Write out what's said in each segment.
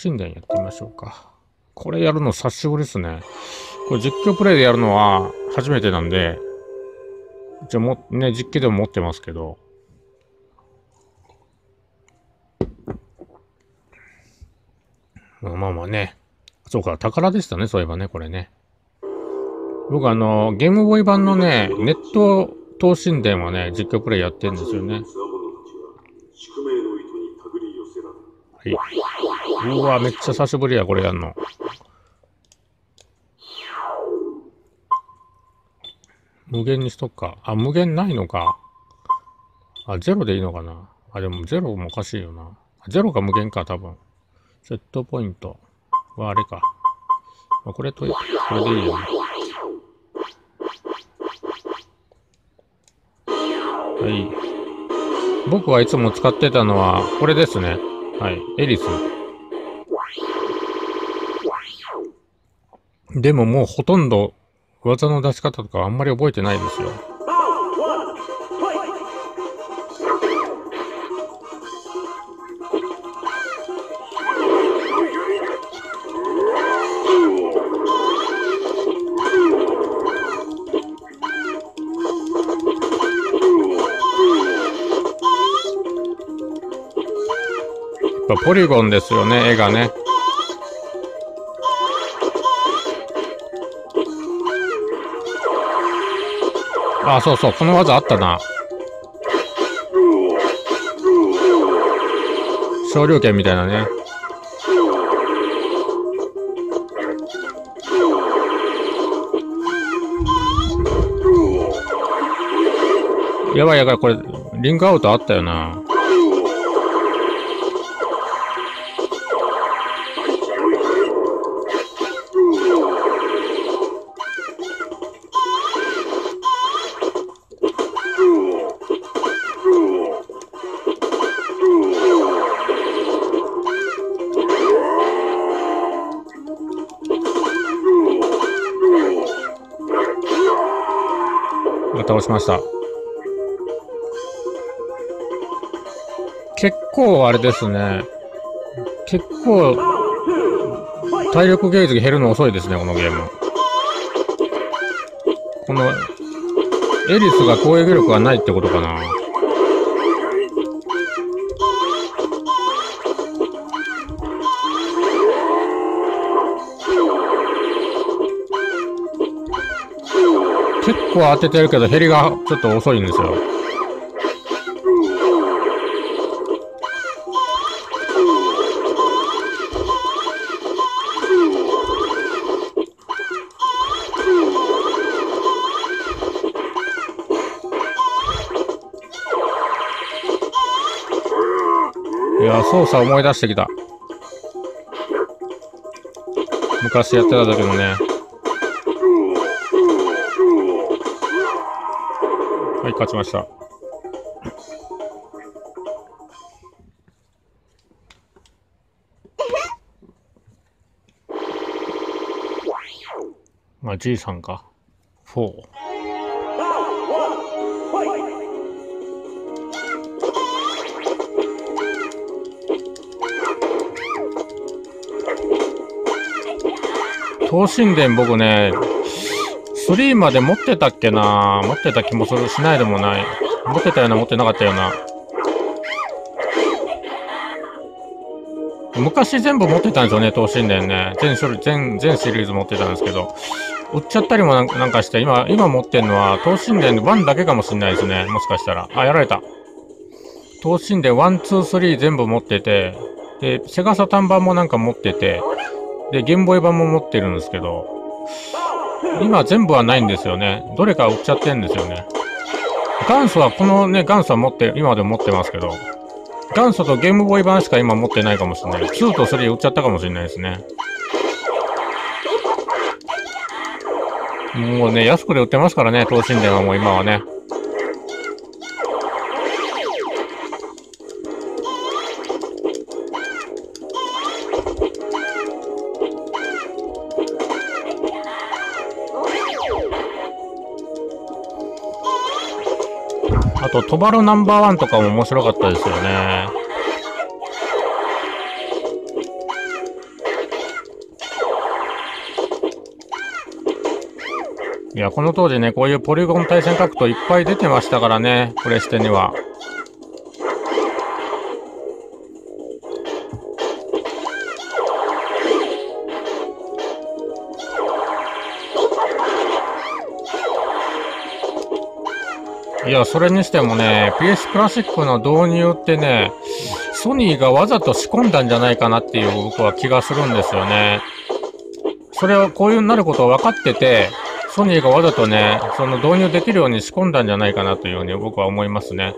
神殿やってみましょうか。これやるの久しぶりですね。これ実況プレイでやるのは初めてなんで、一応ね、実況でも持ってますけど。まあまあね。そうか、宝でしたね、そういえばね、これね。僕ゲームボーイ版のね、ネット等身伝はね、実況プレイやってるんですよね。はい。うわ、めっちゃ久しぶりや、これやんの。無限にしとくか。あ、無限ないのか。あ、ゼロでいいのかな。あ、でもゼロもおかしいよな。ゼロか無限か、多分。セットポイントはあれか。まあ、これでいいよね。はい。僕はいつも使ってたのは、これですね。はい。エリス。でももうほとんど技の出し方とかあんまり覚えてないですよ。やっぱポリゴンですよね、絵がね。あ、そうそう、この技あったな。昇竜拳みたいなね。やばいやばい、これ、リングアウトあったよな。倒しました。結構あれですね。結構体力ゲージが減るの遅いですね、このゲーム。このエリスが攻撃力がないってことかな。結構当ててるけど減りがちょっと遅いんですよ。いや、操作思い出してきた。昔やってた時のね。はい、勝ちました。まあ、G さんか。4。等身伝僕ね、3まで持ってたっけな。持ってた気もするしないでもない。持ってたような持ってなかったような。昔全部持ってたんですよね、等身伝ね。全シリーズ持ってたんですけど。売っちゃったりもなんかして、今持ってんのは、等身伝1だけかもしんないですね。もしかしたら。あ、やられた。等身伝1、2、3全部持ってて、で、セガサタン版もなんか持ってて、で、ゲームボーイ版も持ってるんですけど、今全部はないんですよね。どれか売っちゃってんですよね。元祖はこのね、元祖は今でも持ってますけど、元祖とゲームボーイ版しか今持ってないかもしれない。2と3売っちゃったかもしれないですね。もうね、安くで売ってますからね、等身伝はもう今はね。あと、トバロナンバーワンとかも面白かったですよね。 いや、この当時ね、こういうポリゴン対戦格闘いっぱい出てましたからね、プレステには。いや、それにしてもね、PS クラシックの導入ってね、ソニーがわざと仕込んだんじゃないかなっていう僕は気がするんですよね。それをこういうになることを分かってて、ソニーがわざとね、その導入できるように仕込んだんじゃないかなというふうに僕は思いますね。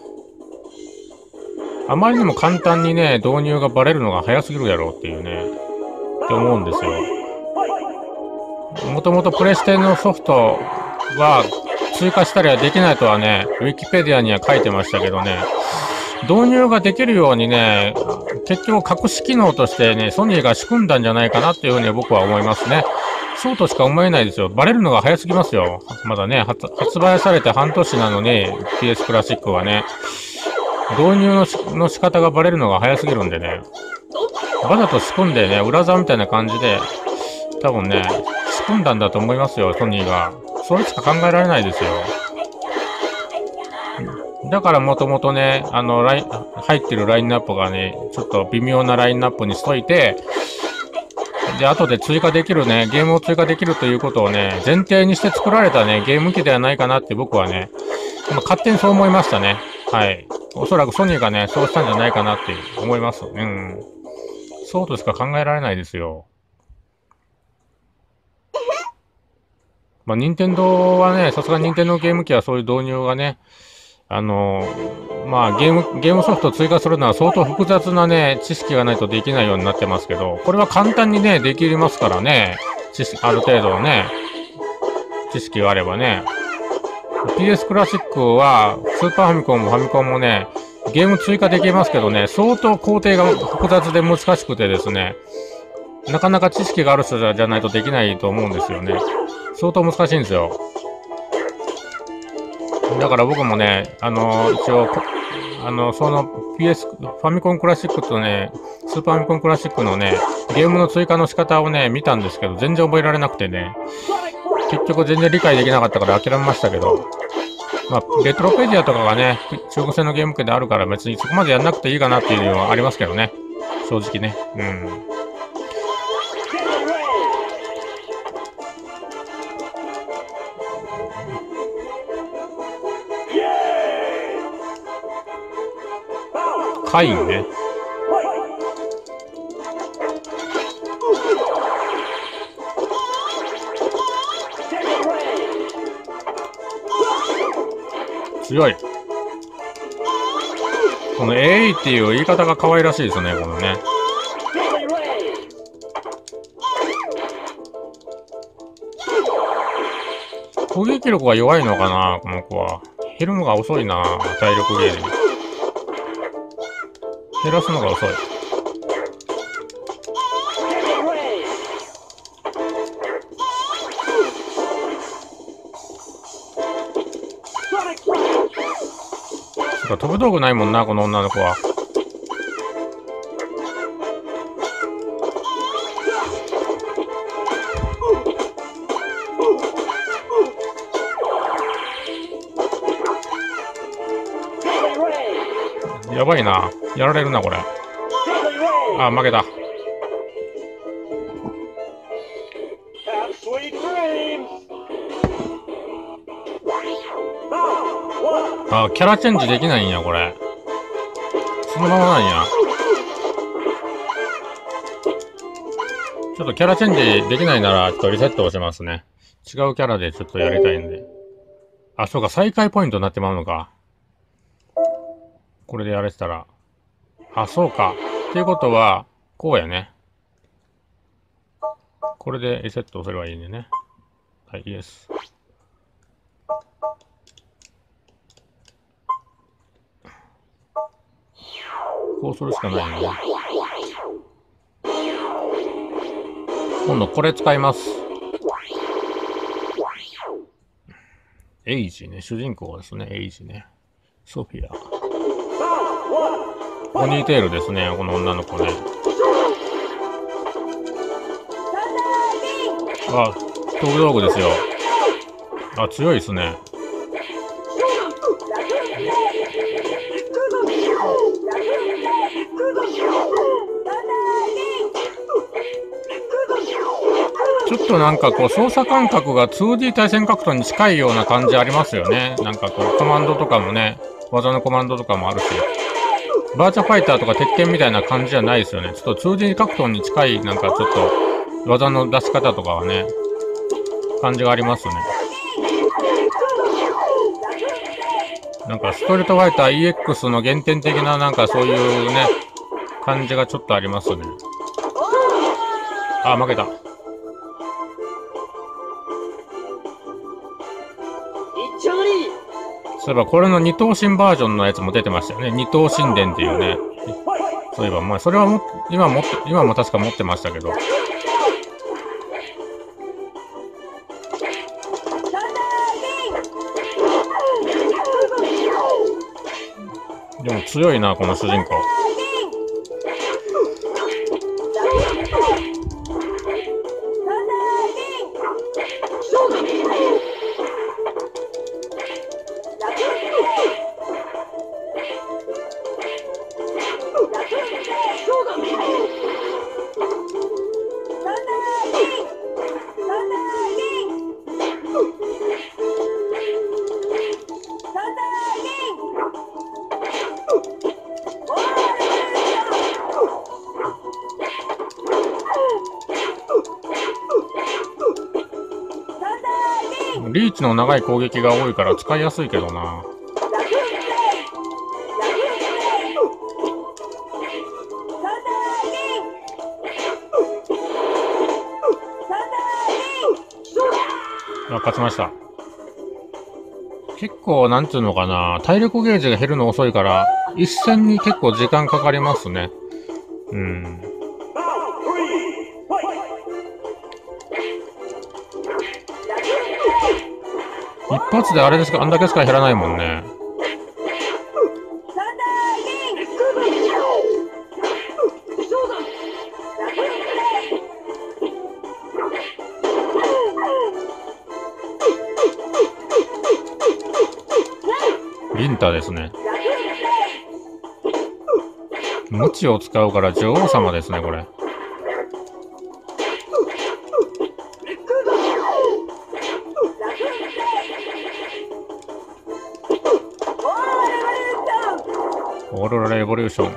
あまりにも簡単にね、導入がバレるのが早すぎるやろうっていうね、って思うんですよ。もともとプレステのソフトは追加したりはできないとはね、ウィキペディアには書いてましたけどね、導入ができるようにね、結局隠し機能としてね、ソニーが仕組んだんじゃないかなっていうふうに僕は思いますね。そうとしか思えないですよ。バレるのが早すぎますよ。まだね、発売されて半年なのに、PS クラシックはね、導入の仕方がバレるのが早すぎるんでね、わざと仕組んでね、裏技みたいな感じで、多分ね、仕組んだんだと思いますよ、ソニーが。それしか考えられないですよ。だからもともとね、入ってるラインナップがね、ちょっと微妙なラインナップにしといて、で、後で追加できるね、ゲームを追加できるということをね、前提にして作られたね、ゲーム機ではないかなって僕はね、勝手にそう思いましたね。はい。おそらくソニーがね、そうしたんじゃないかなって思います。うん。そうとしか考えられないですよ。まあ、任天堂はね、さすが任天堂ゲーム機はそういう導入がね、まあ、ゲームソフトを追加するのは相当複雑なね、知識がないとできないようになってますけど、これは簡単にね、できますからね、ある程度のね、知識があればね。PS クラシックは、スーパーファミコンもファミコンもね、ゲーム追加できますけどね、相当工程が複雑で難しくてですね、なかなか知識がある人じゃないとできないと思うんですよね。相当難しいんですよ。だから僕もね、一応、その PS、ファミコンクラシックとね、スーパーファミコンクラシックのね、ゲームの追加の仕方をね、見たんですけど、全然覚えられなくてね、結局全然理解できなかったから諦めましたけど、まあ、レトロペディアとかがね、中国製のゲーム機であるから別にそこまでやんなくていいかなっていうのはありますけどね。正直ね。うん。カインね。強い。この AA っていう言い方が可愛らしいですね、このね。攻撃力が弱いのかな、この子は。減るのが遅いな、体力ゲージ。減らすのが遅い。飛ぶ道具ないもんな、この女の子は。やばいな。やられるな、これ。あ、負けた。あ、キャラチェンジできないんや、これ。そのままなんや。ちょっとキャラチェンジできないなら、ちょっとリセットをしますね。違うキャラでちょっとやりたいんで。あ、そうか、再開ポイントになってまうのか。これでやれてたら。あ、そうか。っていうことは、こうやね。これでリセットをすればいいんでね。はい、イエス。こうするしかないよね。今度これ使います。エイジね。主人公ですね。エイジね。ソフィア。ポニーテールですね。この女の子ね。あ、飛ぶ道具ですよ。 あ、強いですね。ちょっとなんかこう操作感覚が 2D 対戦格闘に近いような感じありますよね。なんかこうコマンドとかもね、技のコマンドとかもあるし、バーチャファイターとか鉄拳みたいな感じじゃないですよね。ちょっと 2D 格闘に近いなんかちょっと技の出し方とかはね、感じがありますね。なんかストリートファイター EX の原点的ななんかそういうね、感じがちょっとありますね。あ、負けた。そういえばこれの二頭身バージョンのやつも出てましたよね。二頭神殿っていうね。そういえば、まあそれは今も確か持ってましたけど。でも強いな、この主人公。リーチの長い攻撃が多いから使いやすいけどな。あ、勝ちました。結構、なんていうのかな、体力ゲージが減るの遅いから、一戦に結構時間かかりますね。うん。一発であれですか、あんだけしか減らないもんね。リンタですね。無知を使うから女王様ですね、これ。オーロラレボリューション。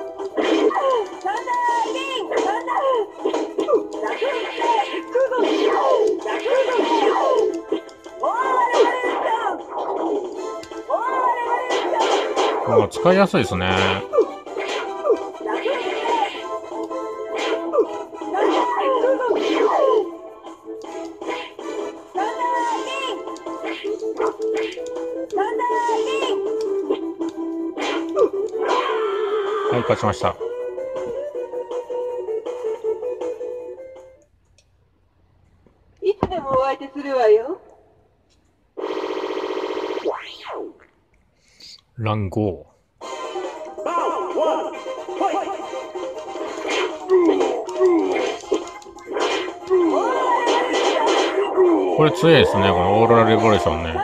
もう使いやすいですね。はい、勝ちました。 いつでもお相手するわよ。 ランゴー。これ強いですね、このオーロラレボリューションね。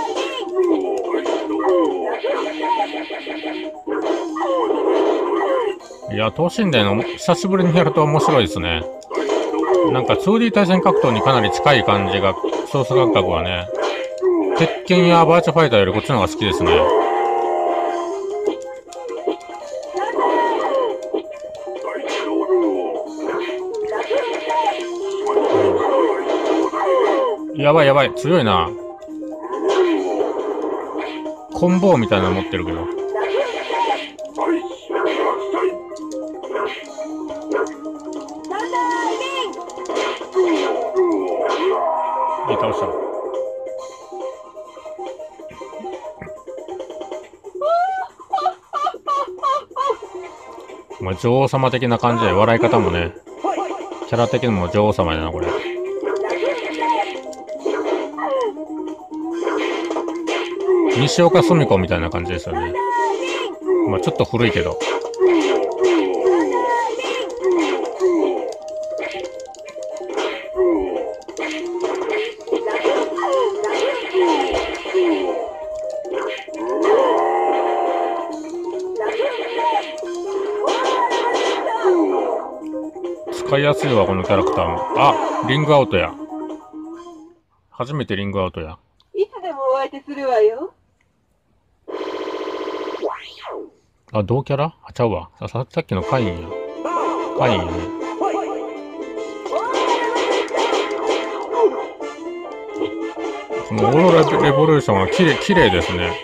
いや、等身大の久しぶりにやると面白いですね。なんか 2D 対戦格闘にかなり近い感じが、操作感覚はね。鉄拳やバーチャファイターよりこっちの方が好きですね。やばいやばい、強いな。コンボみたいなの持ってるけど。倒した。まあ、女王様的な感じで笑い方もね、キャラ的にも女王様やな、これ。西岡澄子みたいな感じですよね。まあちょっと古いけど。 使いやすいわ、このキャラクターも。あ、リングアウトや。初めてリングアウトや。 いつでもお相手するわよ。 あ、同キャラあ、ちゃうわ。さっきのカインや。カインやね。このオーロラレボリューションは綺麗ですね。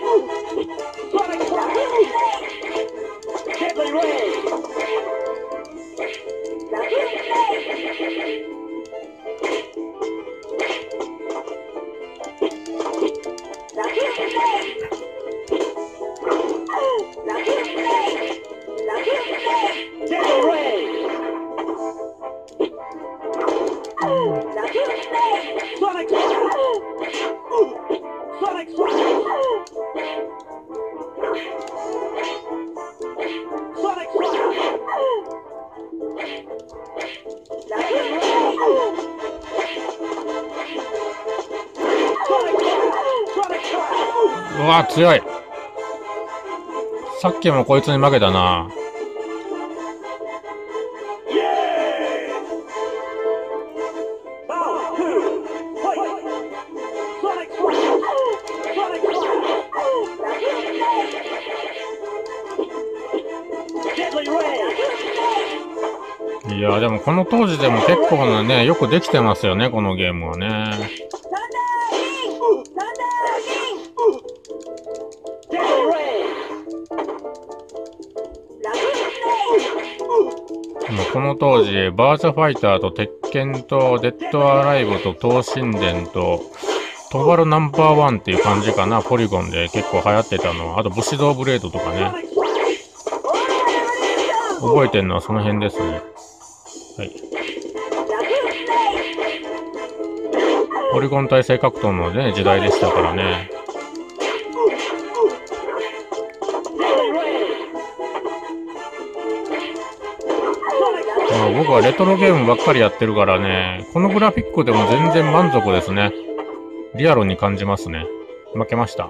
うわ、強い。さっきもこいつに負けたな。いや、でもこの当時でも結構ね、よくできてますよね、このゲームはね。この当時、バーチャファイターと鉄拳とデッドアライブと東神殿とトバルナンバーワンっていう感じかな、ポリゴンで結構流行ってたの。あと武士道ブレードとかね。覚えてるのはその辺ですね。はい。ポリゴン対戦格闘のね、時代でしたからね。僕はレトロゲームばっかりやってるからね、このグラフィックでも全然満足ですね。リアルに感じますね。負けました。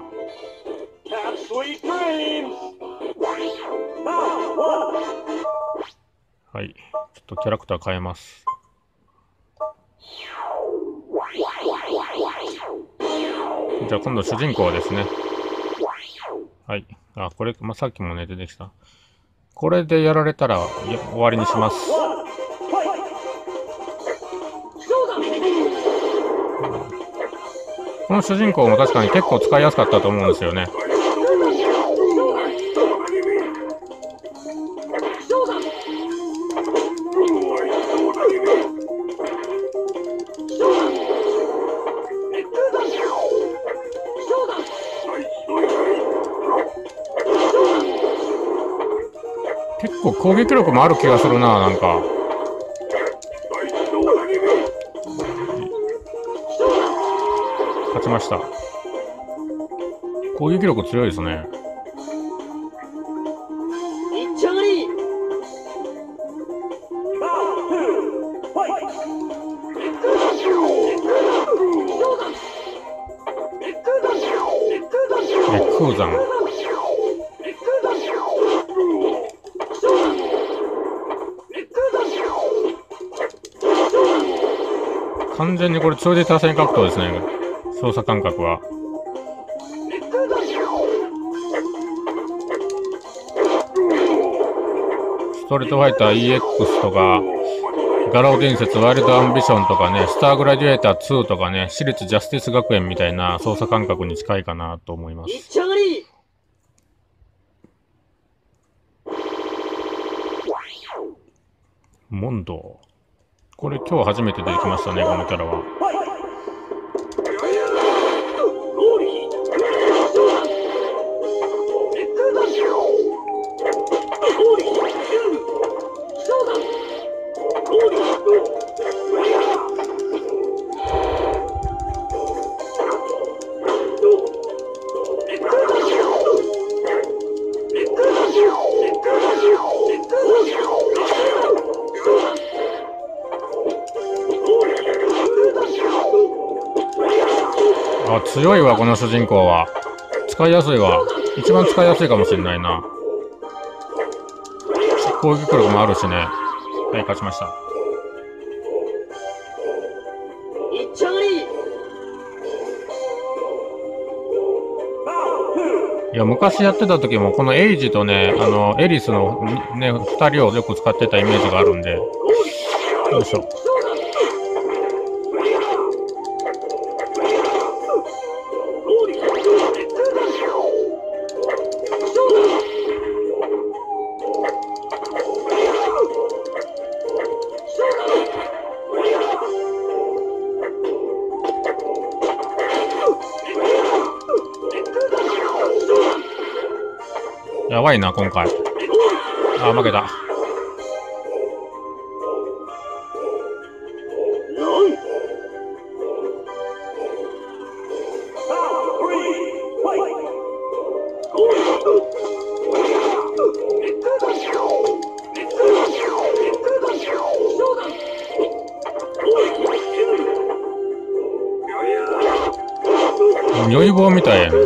はい。ちょっとキャラクター変えます。じゃあ今度主人公ですね。はい。あ、これ、さっきもね、出てきた。これでやられたら終わりにします。この主人公も確かに結構使いやすかったと思うんですよね。結構攻撃力もある気がするな、なんか。勝ちました。攻撃力強いですね。空山。完全にこれ 2D 多線格闘ですね。操作感覚は。ストリートファイター EX とか、ガラオ伝説ワイルドアンビションとかね、スターグラデュエーター2とかね、私立ジャスティス学園みたいな操作感覚に近いかなと思います。モンド。これ今日初めて出てきましたね、このキャラは。あ、強いわ、この主人公は。使いやすいわ。一番使いやすいかもしれないな。攻撃力もあるしね。 はい、勝ちました。いや、昔やってた時も、このエイジとね、エリスのね、二人をよく使ってたイメージがあるんで。よいしょ。やばいな、今回。あ、負けた。如意棒みたいやね。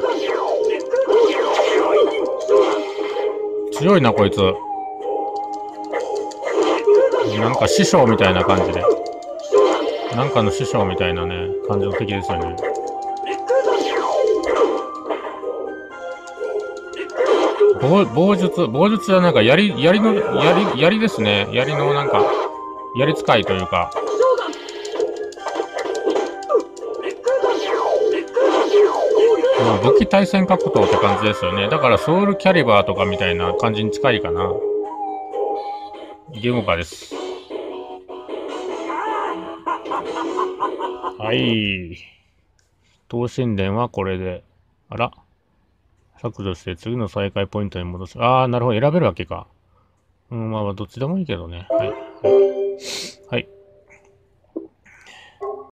強いな、こいつ。なんか師匠みたいな感じで。なんかの師匠みたいなね、感じの敵ですよね。棒術じゃなんか槍ですね。槍のなんか、槍使いというか。武器対戦格闘って感じですよね。だからソウルキャリバーとかみたいな感じに近いかな。ゲームカーです。はい。等身伝はこれで。あら。削除して次の再開ポイントに戻す。あー、なるほど。選べるわけか。まあ、どっちでもいいけどね。はい。はい。はい。